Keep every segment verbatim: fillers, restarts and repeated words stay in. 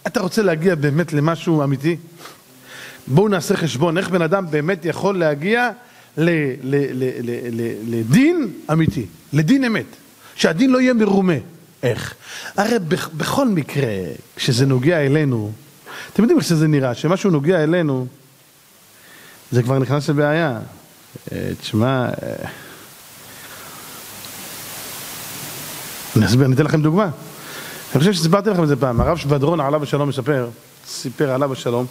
אתה רוצה להגיע באמת למשהו אמיתי? בואו נעשה חשבון, איך בן אדם באמת יכול להגיע ל, ל, ל, ל, ל, לדין אמיתי, לדין אמת, שהדין לא יהיה מרומה. איך? הרי בכל מקרה, כשזה נוגע אלינו, אתם יודעים איך שזה נראה, שמשהו נוגע אלינו, זה כבר נכנס לבעיה. תשמע, אני אתן לכם דוגמה. אני חושב שסיפרתי לכם את זה פעם. הרב שבדרון עליו השלום מספר, סיפר עליו השלום,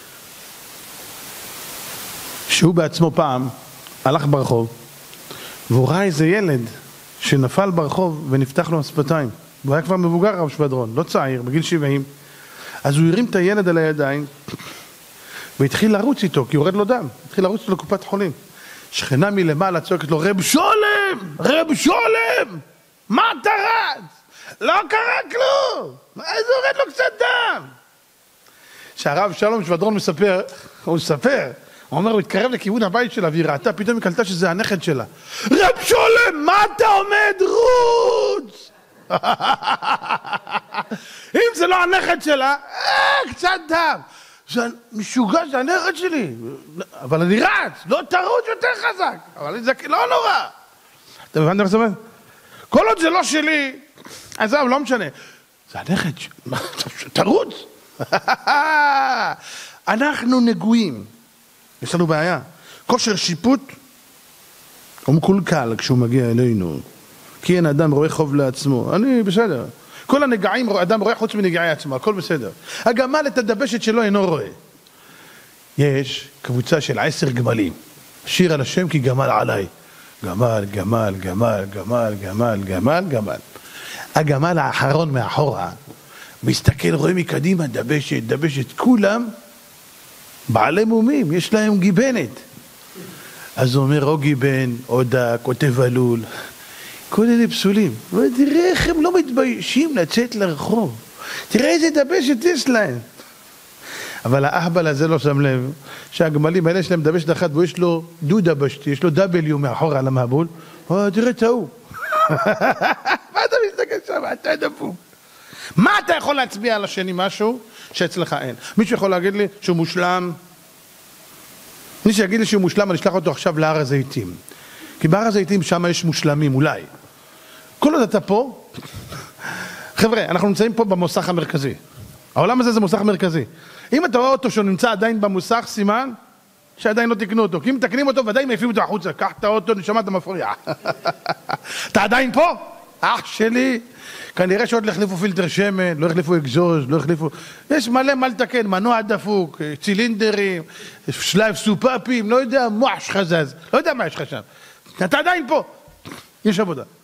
שהוא בעצמו פעם הלך ברחוב, והוא ראה איזה ילד שנפל ברחוב ונפתח לו השפתיים. הוא היה כבר מבוגר, הרב שבדרון, לא צעיר, בגיל שבעים. אז הוא הרים את הילד על הידיים, והתחיל לרוץ איתו, כי יורד לו דם. התחיל לרוץ איתו לקופת חולים. שכנה מלמעלה צועקת לו, רב שולם! רב שולם! מה אתה רץ? לא קרה כלום! איזה יורד לו קצת דם? שהרב שלום שבדרון מספר, הוא מספר, הוא אומר, הוא התקרב לכיוון הבית שלה, והיא ראתה, פתאום היא קלטה שזה הנכד שלה. רב שולם, מה אתה עומד? רוץ! אם זה לא הנכד שלה, אה, קצת דם. זה משוגע, זה הנכד שלי. אבל אני רץ, לא תרוץ יותר חזק. אבל זה לא נורא. אתה מבין מה זה אומר? כל עוד זה לא שלי, עזב, לא משנה. זה הנכד שלי. תרוץ. אנחנו נגועים. יש לנו בעיה. כושר שיפוט הוא מקולקל כשהוא מגיע אלינו. כי אין אדם רואה חוב לעצמו. אני בסדר. כל הנגעים, אדם רואה חוץ מנגעי עצמו, הכל בסדר. הגמל את הדבשת שלו אינו רואה. יש קבוצה של עשר גמלים. שיר על השם כי גמל עליי. גמל, גמל, גמל, גמל, גמל, גמל, גמל. הגמל האחרון מאחורה, מסתכל, רואה מקדימה, דבשת, דבשת. כולם בעלי מומים, יש להם גיבנת. אז הוא אומר, או גיבן, או דק, או תבלול. כל אלה פסולים. תראה איך הם לא מתביישים לצאת לרחוב. תראה איזה דבשת יש להם. אבל האהבל הזה לא שם לב שהגמלים האלה יש להם דבשת אחת ויש לו דו דבשתי, יש לו דאבליו מאחור על המעבול. תראה טעו. מה אתה מסתכל שם? אתה דפוק. מה אתה יכול להצביע על השני משהו שאצלך אין? מישהו יכול להגיד לי שהוא מושלם? מי שיגיד לי שהוא מושלם, אני אשלח אותו עכשיו להר הזיתים. כי בהר הזיתים שם יש מושלמים, אולי. כל עוד אתה פה, חבר'ה, אנחנו נמצאים פה במוסך המרכזי. העולם הזה זה מוסך מרכזי. אם אתה רואה אותו שהוא נמצא עדיין במוסך, סימן שעדיין לא תקנו אותו. כי אם תקנים אותו, ודאי מעיפים אותו החוצה. קח את האוטו, נשמע, אתה מפריע. אתה עדיין פה? אח שלי. כנראה שעוד לא החליפו פילטר שמן, לא החליפו אקזוז, לא החליפו... יש מלא מה לתקן, מנוע דפוק, צילינדרים, שלב סופאפים, לא יודע, מוח חזז. לא יודע מה יש לך שם. אתה עדיין פה. יש עבודה.